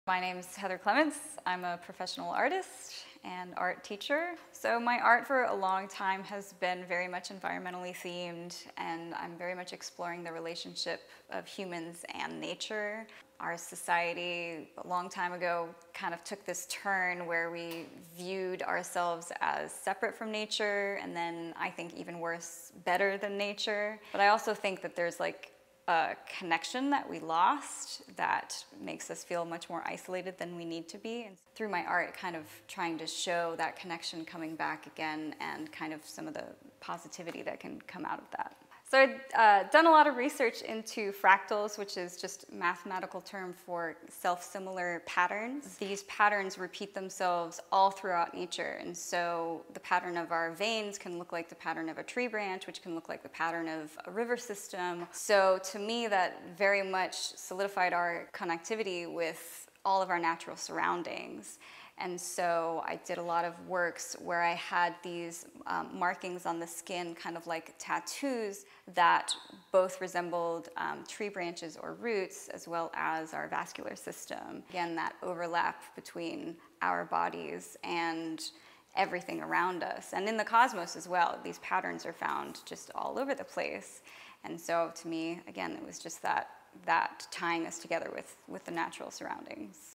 My name's Heather Clements. I'm a professional artist and art teacher. So my art for a long time has been very much environmentally themed, and I'm very much exploring the relationship of humans and nature. Our society a long time ago kind of took this turn where we viewed ourselves as separate from nature, and then I think even worse, better than nature. But I also think that there's like a connection that we lost that makes us feel much more isolated than we need to be. And through my art, kind of trying to show that connection coming back again and kind of some of the positivity that can come out of that. So I've done a lot of research into fractals, which is just a mathematical term for self-similar patterns. These patterns repeat themselves all throughout nature. And so the pattern of our veins can look like the pattern of a tree branch, which can look like the pattern of a river system. So to me, that very much solidified our connectivity with all of our natural surroundings. And so I did a lot of works where I had these markings on the skin, kind of like tattoos, that both resembled tree branches or roots, as well as our vascular system. Again, that overlap between our bodies and everything around us. And in the cosmos as well, these patterns are found just all over the place. And so to me, again, it was just that tying us together with the natural surroundings.